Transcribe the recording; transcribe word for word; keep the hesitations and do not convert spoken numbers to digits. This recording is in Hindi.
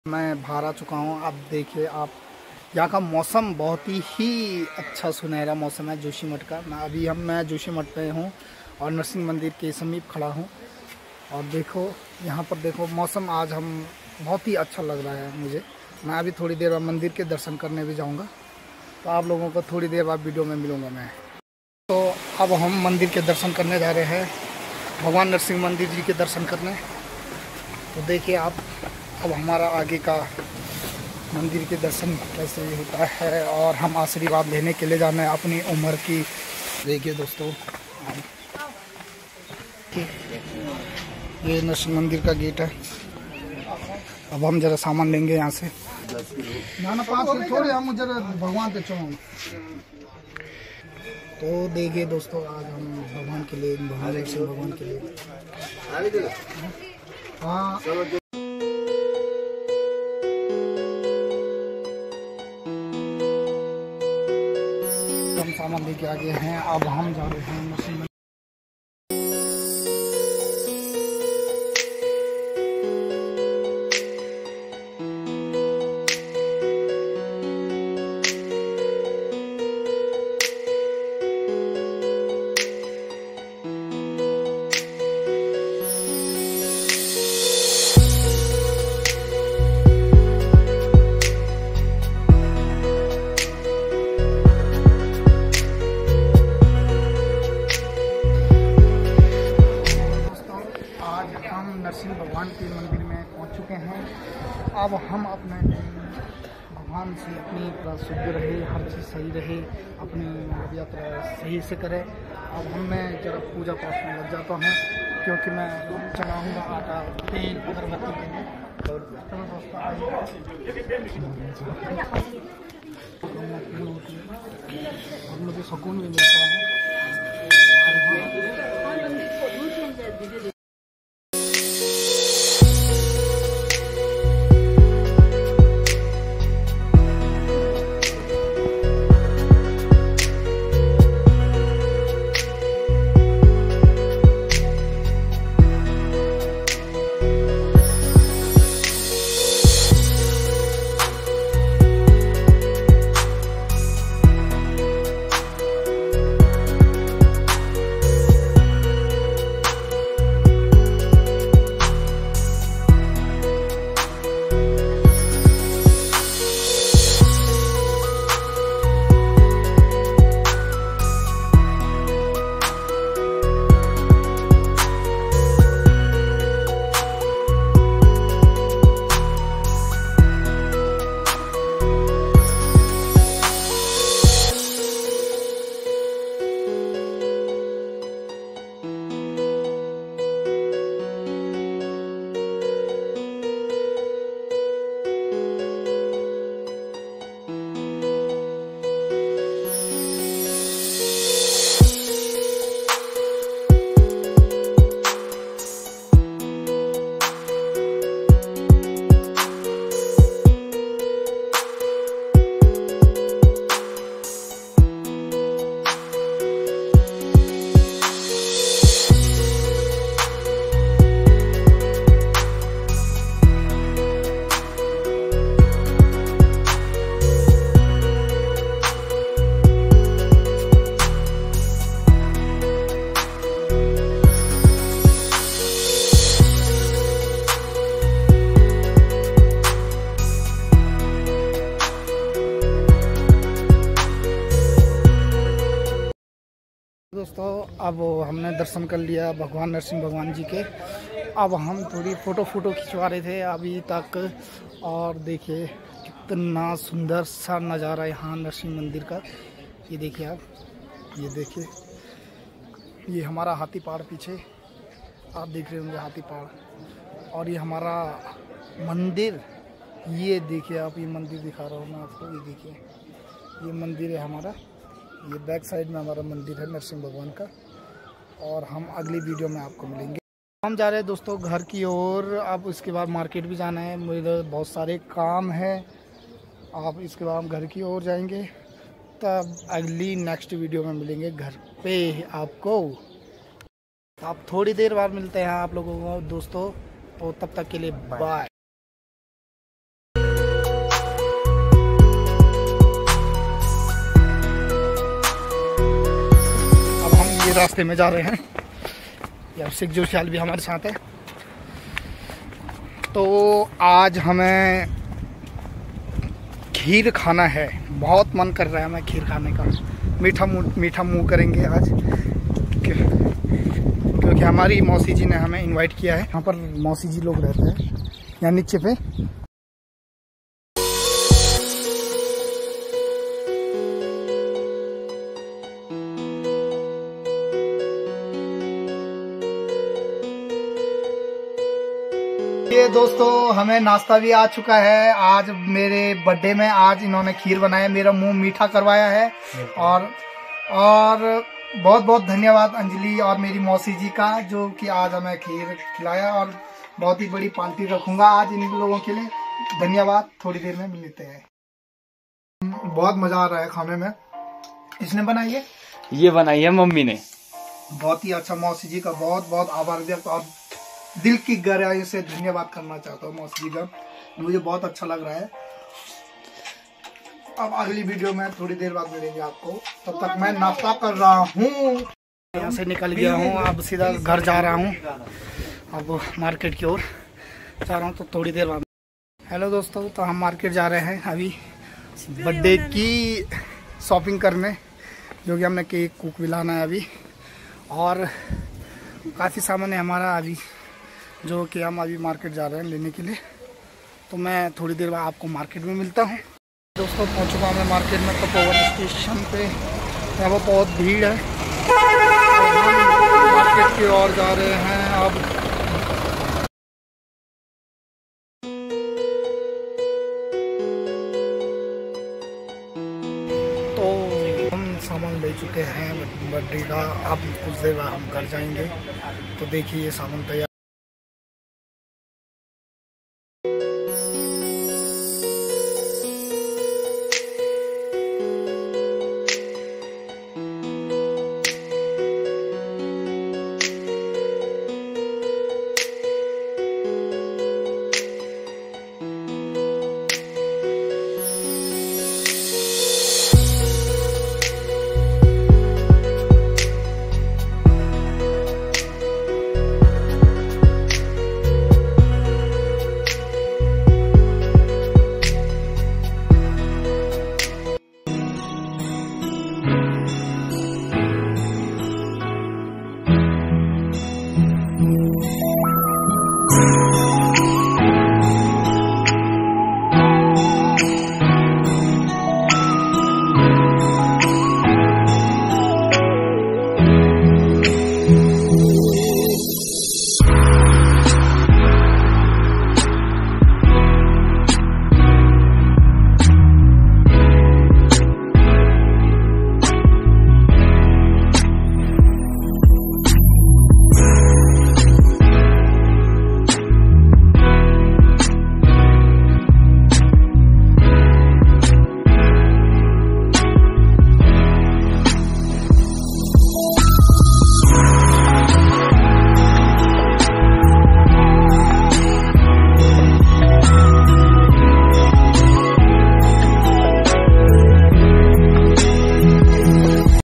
मैं बाहर आ चुका हूँ। आप देखिए, आप यहाँ का मौसम बहुत ही अच्छा सुनहरा मौसम है जोशीमठ का। मैं अभी हम मैं जोशीमठ पे हूँ और नरसिंह मंदिर के समीप खड़ा हूँ। और देखो यहाँ पर देखो मौसम आज हम बहुत ही अच्छा लग रहा है मुझे। मैं अभी थोड़ी देर बाद मंदिर के दर्शन करने भी जाऊँगा, तो आप लोगों को थोड़ी देर बाद वीडियो में मिलूँगा मैं। तो अब हम मंदिर के दर्शन करने जा रहे हैं, भगवान नरसिंह मंदिर जी के दर्शन करने। तो देखिए आप, अब हमारा आगे का मंदिर के दर्शन कैसे होता है और हम आशीर्वाद लेने के लिए जाना है अपनी उम्र की। देखिए दोस्तों, ये नरसिंह मंदिर का गेट है। अब हम जरा सामान लेंगे यहाँ से। ना ना पास थोड़े हम जरा भगवान के चौं। तो देखिए दोस्तों, आज हम भगवान के लिए, भगवान नरसिंह भगवान के लिए हाँ हम सामान लेके आ गए हैं। अब हम जा रहे हैं नरसिंह। नरसिंह भगवान के मंदिर में पहुंच चुके हैं। अब हम अपने भगवान से अपनी शुद्ध रहे, हर चीज़ सही रहे, अपनी यात्रा सही से करें। अब हम मैं जरा पूजा पाठ में लग जाता हूँ, क्योंकि मैं चढ़ाऊँगा आटा, तेल, अगरबत्ती के लिए। चलो दोस्तों, हम लोग को सुकून भी मिलता है। दोस्तों, अब हमने दर्शन कर लिया भगवान नरसिंह भगवान जी के। अब हम थोड़ी फ़ोटो फ़ोटो खिंचवा रहे थे अभी तक। और देखिए कितना सुंदर सा नज़ारा यहाँ नरसिंह मंदिर का। ये देखिए आप, ये देखिए, ये हमारा हाथी पहाड़ पीछे आप देख रहे होंगे, हाथी पहाड़। और ये हमारा मंदिर, ये देखिए आप, ये मंदिर दिखा रहा हूँ मैं आपको। ये देखिए, ये मंदिर है हमारा। ये बैक साइड में हमारा मंदिर है नरसिंह भगवान का। और हम अगली वीडियो में आपको मिलेंगे। हम जा रहे हैं दोस्तों घर की ओर। अब इसके बाद मार्केट भी जाना है, मुझे बहुत सारे काम है। आप इसके बाद हम घर की ओर जाएंगे, तब अगली नेक्स्ट वीडियो में मिलेंगे घर पे आपको। आप थोड़ी देर बाद मिलते हैं आप लोगों को दोस्तों, तो तब तक के लिए बाय। रास्ते में जा रहे हैं। या सिख जोशियाल भी हमारे साथ है। तो आज हमें खीर खाना है, बहुत मन कर रहा है हमें खीर खाने का। मीठा मुँह मीठा मुँह करेंगे आज, क्योंकि हमारी मौसी जी ने हमें इनवाइट किया है। यहाँ पर मौसी जी लोग रहते हैं यहाँ नीचे पे। ये दोस्तों हमें नाश्ता भी आ चुका है। आज मेरे बर्थडे में आज इन्होंने खीर बनाया, मेरा मुंह मीठा करवाया है। और और बहुत बहुत धन्यवाद अंजलि और मेरी मौसी जी का, जो कि आज हमें खीर खिलाया। और बहुत ही बड़ी पार्टी रखूंगा आज इन लोगों के लिए। धन्यवाद। थोड़ी देर में मिलते हैं। बहुत मजा आ रहा है खाने में। इसने बनाई है, ये बनाई है मम्मी ने। बहुत ही अच्छा। मौसी जी का बहुत बहुत आभार व्यक्त और दिल की गहराई से धन्यवाद करना चाहता हूँ मौसी जी का। मुझे बहुत अच्छा लग रहा है। अब अगली वीडियो में थोड़ी देर बाद मिलेंगे आपको। तब तक मैं नाश्ता कर रहा हूँ। यहाँ से निकल गया हूँ, अब सीधा घर जा रहा हूँ। अब मार्केट की ओर जा रहा हूँ, तो थोड़ी देर बाद। हेलो दोस्तों, तो हम मार्केट जा रहे हैं अभी बर्थडे की शॉपिंग करने, जो कि हमने केक कुक भी लाना है अभी। और काफ़ी सामान है हमारा अभी, जो कि हम अभी मार्केट जा रहे हैं लेने के लिए। तो मैं थोड़ी देर बाद आपको मार्केट में मिलता हूँ। दोस्तों पहुँच चुका हूँ मैं मार्केट में, तो पवन स्टेशन पे यहाँ पर बहुत भीड़ है। मार्केट की ओर जा रहे हैं अब। तो हम सामान ले चुके हैं बर्थडे का। अब कुछ देर बाद हम घर जाएंगे। तो देखिए ये सामान तैयार